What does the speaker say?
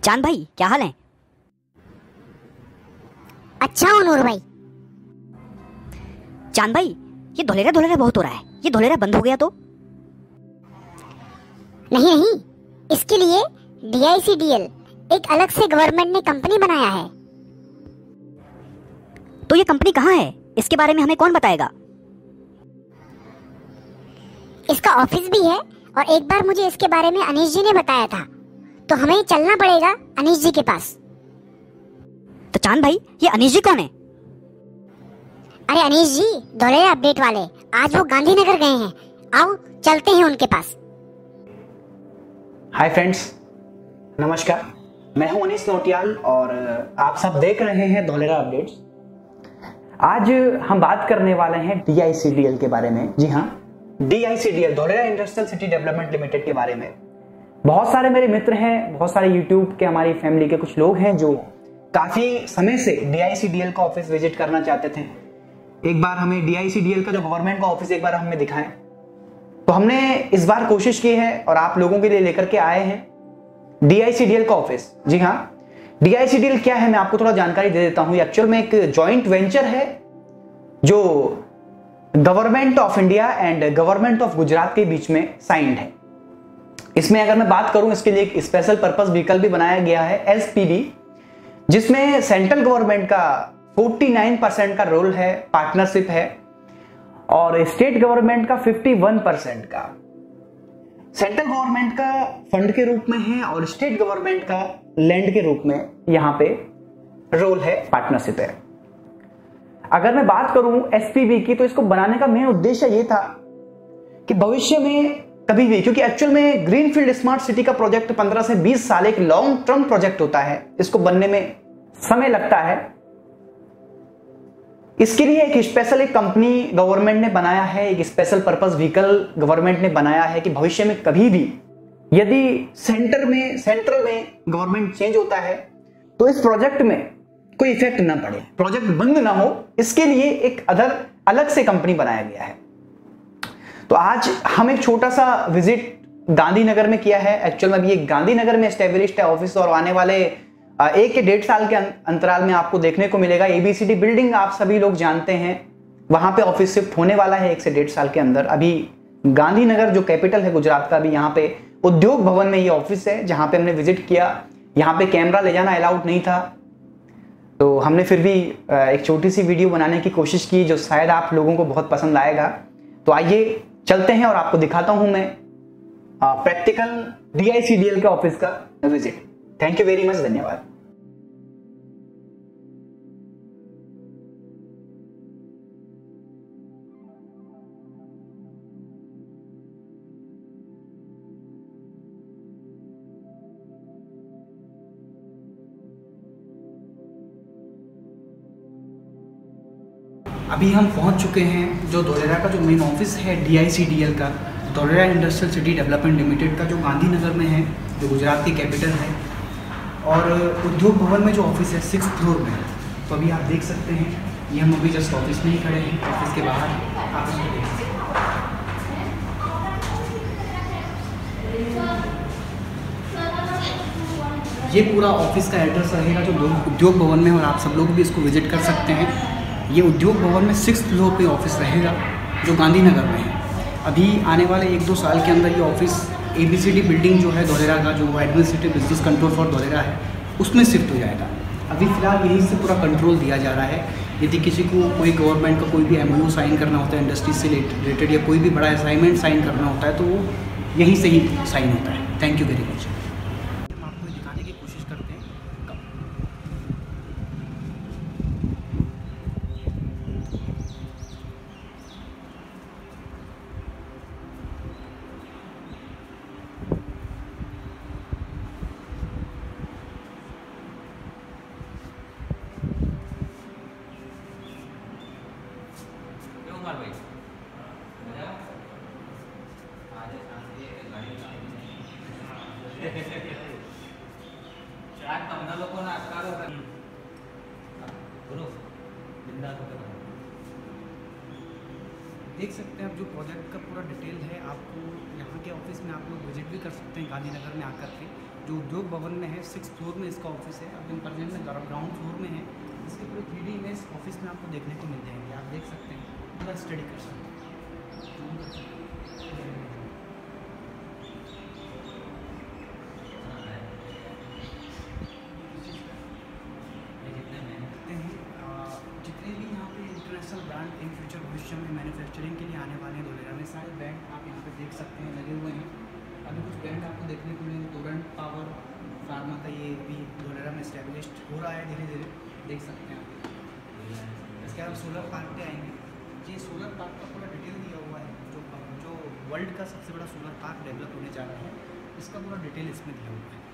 चांद भाई, क्या हाल है? अच्छा हो नूर भाई। चांद भाई, ये धोलेरा धोलेरा बहुत हो रहा है। ये धोलेरा बंद हो गया तो? नहीं नहीं, इसके लिए DICDL एक अलग से गवर्नमेंट ने कंपनी बनाया है। तो ये कंपनी कहाँ है? इसके बारे में हमें कौन बताएगा? इसका ऑफिस भी है और एक बार मुझे इसके बारे में अनीश जी ने बताया था, तो हमें चलना पड़ेगा अनीश जी के पास। तो चांद भाई, ये अनीश जी कौन है? अरे अनीश जी धोलेरा अपडेट वाले, आज वो गांधीनगर गए हैं। आओ चलते हैं उनके पास। हाय फ्रेंड्स, नमस्कार। मैं हूं अनीश नोटियाल और आप सब देख रहे हैं धोलेरा अपडेट्स। आज हम बात करने वाले हैं DICDL के बारे में। जी हाँ, DICDL Dholera industrial city development limited के बारे में। बहुत सारे मेरे मित्र हैं, बहुत सारे यूट्यूब के, हमारी फैमिली के कुछ लोग हैं जो काफी समय से DICDL का ऑफिस विजिट करना चाहते थे। एक बार हमें DICDL का जो गवर्नमेंट का ऑफिस एक बार हमें दिखाएं, तो हमने इस बार कोशिश की है और आप लोगों के लिए लेकर के आए हैं DICDL का ऑफिस। जी हाँ, DICDL क्या है मैं आपको थोड़ा जानकारी दे देता हूं। एक्चुअल में एक जॉइंट वेंचर है जो government of India and government of Gujarat के बीच में साइंड है। इसमें अगर मैं बात करूं, इसके लिए एक स्पेशल पर्पस व्हीकल भी बनाया गया है SPV, जिसमें सेंट्रल गवर्नमेंट का 49% का रोल है, पार्टनरशिप है, और स्टेट गवर्नमेंट का 51% का सेंट्रल गवर्नमेंट का फंड के रूप में है और स्टेट गवर्नमेंट का लैंड के रूप में यहां पे रोल है, पार्टनरशिप है। अगर मैं बात करूं SPV की, तो इसको बनाने का मेन उद्देश्य ये था कि भविष्य में कभी भी, क्योंकि एक्चुअल में ग्रीनफील्ड स्मार्ट सिटी का प्रोजेक्ट 15 से 20 साल एक लॉन्ग टर्म प्रोजेक्ट होता है, इसको बनने में समय लगता है। इसके लिए एक स्पेशल एक कंपनी गवर्नमेंट ने बनाया है, एक स्पेशल पर्पस व्हीकल गवर्नमेंट ने बनाया है कि भविष्य में कभी भी यदि सेंट्रल में गवर्नमेंट चेंज होता है तो इस प्रोजेक्ट में कोई इफेक्ट ना पड़े, प्रोजेक्ट बंद ना हो, इसके लिए एक अलग से कंपनी बनाया गया है। तो आज हम एक छोटा सा विजिट गांधीनगर में किया है। एक्चुअल में अभी ये गांधीनगर में एस्टेब्लिश्ड है ऑफिस, और आने वाले 1 से 1.5 साल के अंतराल में आपको देखने को मिलेगा। ABCD बिल्डिंग आप सभी लोग जानते हैं, वहां पे ऑफिस शिफ्ट होने वाला है 1 से 1.5 साल के अंदर। अभी गांधीनगर जो कैपिटल है गुजरात का, अभी यहाँ पे उद्योग भवन में ये ऑफिस है जहां पे हमने विजिट किया। यहाँ पे कैमरा ले जाना अलाउड नहीं था, तो हमने फिर भी एक छोटी सी वीडियो बनाने की कोशिश की जो शायद आप लोगों को बहुत पसंद आएगा। तो आइए चलते हैं और आपको दिखाता हूं मैं प्रैक्टिकल DICDL के ऑफिस का visit. Thank you very much, धन्यवाद। अभी हम पहुंच चुके हैं जो धोलेरा का जो मेन ऑफिस है DICDL का, Dholera industrial city development limited का, जो गांधीनगर में है, जो गुजरात की कैपिटल है। और उद्योग भवन में जो ऑफिस है 6th फ्लोर में है। तो अभी आप देख सकते हैं, ये हम अभी जस्ट ऑफिस में ही खड़े हैं, ऑफिस के बाहर आप इसको देख सकते हैं। ये पूरा ऑफिस का एड्रेस रहेगा जो उद्योग भवन में, और आप सब लोग भी इसको विजिट कर सकते हैं। ये उद्योग भवन में 6th फ्लोर पे ऑफिस रहेगा जो गांधीनगर में है। अभी आने वाले 1-2 साल के अंदर ये ऑफिस ABCD बिल्डिंग जो है धोलेरा का, जो administrative business control for Dholera है, उसमें शिफ्ट हो जाएगा। अभी फिलहाल यहीं से पूरा कंट्रोल दिया जा रहा है। यदि किसी को कोई गवर्नमेंट का कोई भी MOU साइन करना होता है इंडस्ट्री से रिलेटेड, या कोई भी बड़ा असाइनमेंट साइन करना होता है, तो वो यहीं से ही साइन होता है। Thank you very much. हम आपको दिखाने की कोशिश करते हैं। देख सकते हैं आप जो प्रोजेक्ट का पूरा डिटेल है, आपको यहाँ के ऑफिस में आप लोग विजिट भी कर सकते हैं गांधीनगर में आकर के। जो उद्योग भवन में है 6th फ्लोर में इसका ऑफिस है। अभी हम प्रेजेंट में ग्राउंड फ्लोर में है। इसके पूरे 3D इमेज ऑफिस में आपको देखने को मिल जाएंगे। आप देख सकते हैं, पूरा स्टडी कर सकते हैं। जितने भी यहाँ पे इंटरनेशनल ब्रांड इन फ्यूचर भविष्य में मैन्युफैक्चरिंग के लिए आने वाले हैं धोलेरा में, सारे ब्रांड आप यहाँ पे देख सकते हैं लगे हुए हैं। अभी कुछ ब्रांड आपको देखने को मिलेंगे। टोरेंट पावर फार्मा का ये भी धोलेरा में इस्टेब्लिश्ड हो रहा है धीरे धीरे, देख सकते हैं आप। इसके बाद सोलर पार्क पे आएंगे। ये सोलर पार्क का पूरा डिटेल दिया हुआ है। जो वर्ल्ड का सबसे बड़ा सोलर पार्क डेवलप होने जा रहा है, इसका पूरा डिटेल इसमें दिया हुआ है।